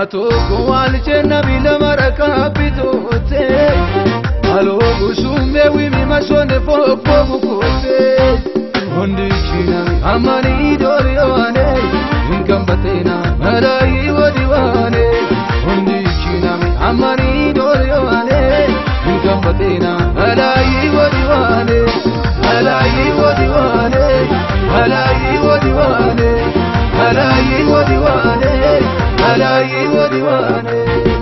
matoko walchenna bilamaraka bitote alo gusume wimi masone fofo bukote ondichina amani doriwane inkambatena malai wadiwane ondichina amani doriwane inkambatena malai wadiwane malai wadiwane malai wadiwane malai wadiwane malai wadiwane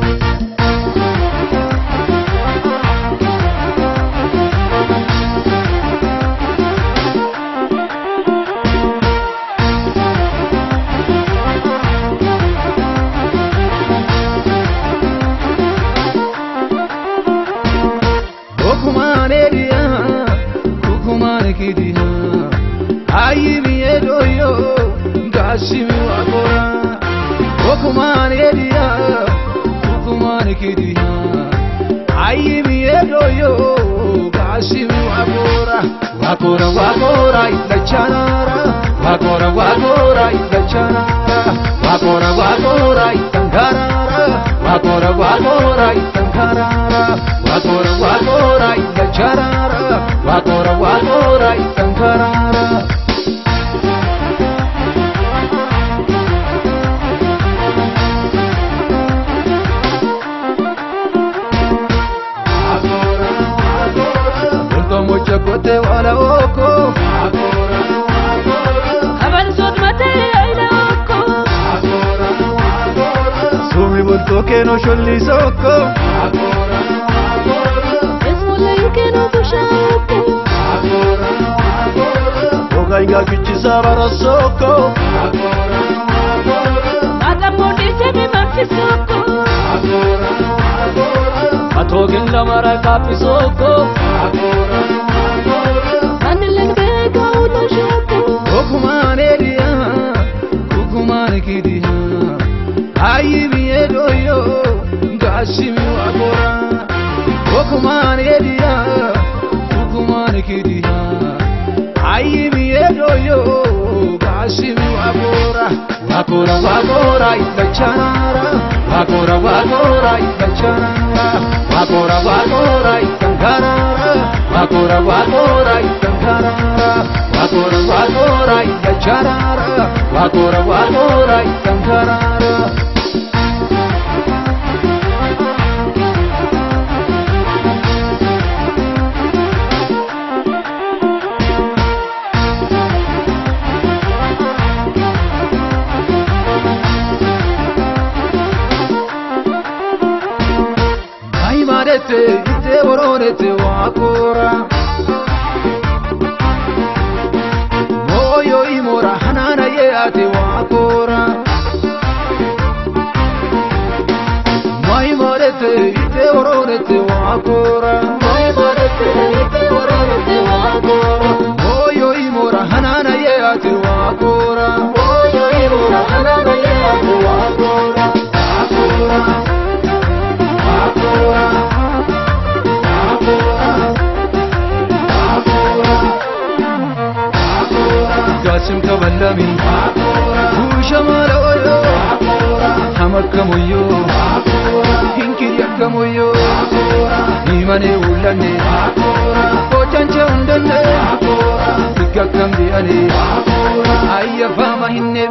Gashimi wakora, okumani edia, okumani kidia. Ayimi edoyo, gashimi wakora, wakora wakora itachanara, wakora wakora itachanara, wakora wakora itangarara, wakora wakora itangarara, wakora wakora itachanara, wakora wakora itangarara. Mochakote wala oko agora aban sot mate aina oko agora sumi bulto ke no sholli soko agora esmole ke no bushako agora ogai ga kichi sabara soko agora ata podi se me maxi soko agora atogin la mara kapi soko agora Ayimi edoyo, gashimi wakora. Okumani edia, okumani kidia. Ayimi edoyo, gashimi wakora. Wakora wakora itachanara, wakora wakora itachanara, wakora wakora itangarara, wakora wakora itangarara, wakora wakora itachanara, wakora wakora itangarara. Ite oronete wakora moyo imora hanana ye ate wakora mai morete ite oronete wakora mai morete ite oronete wakora moyo imora hanana ye ate wakora moyo imora hanana ye ate wakora wakora Gasim kabalami, ushamala oyo, hamakamoyo, hinkiriyakamoyo, imane ulane, kochanche undane, sikakamdiane, ayyafama hinne.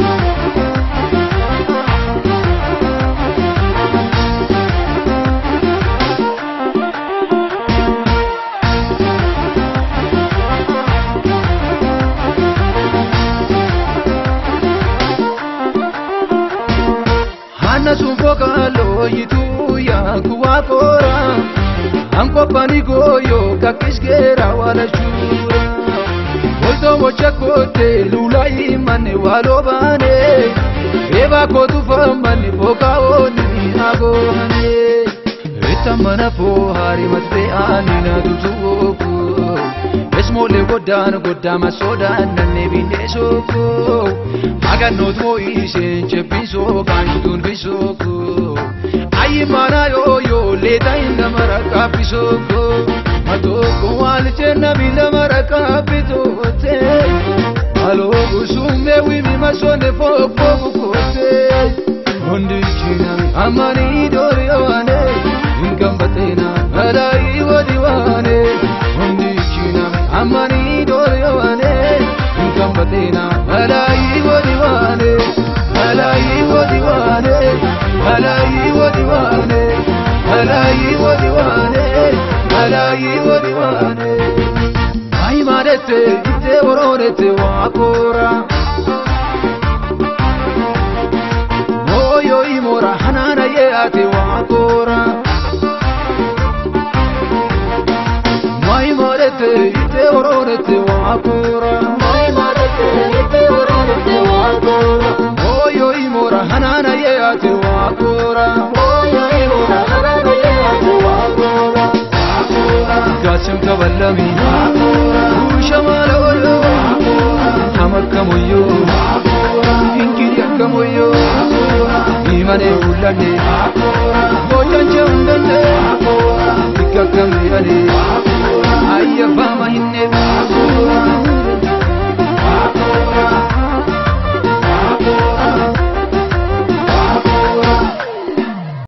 Sufokalo yitu ya kuwakora Anko panigo yo kakishkera wala shura Ozo mochakote lula imane walobane Eva kotu famane pokaoni agone Eta mana po hari matbe anina tuzuko Esmole godama sodan nebine soko Magano to isen chepiso kanjun bisoko Ayimana yo leta inda maraka pisoko Matoko walchenna bila maraka pitote Alo gusume wimi masone fofo bukote Ondichina amani doriwane ingambatena malai wadiwane undikina amani doriwane ingambatena malai wadiwane malai wadiwane malai wadiwane malai wadiwane malai wadiwane ay madete ite wororete wakora moyo imora hanana ye ate wakora may madete ite wororete wakora may madete ite wororete wakora moyo imora hanana ye ate wakora moyo imora hanana ye ate wakora wakora gachum taballami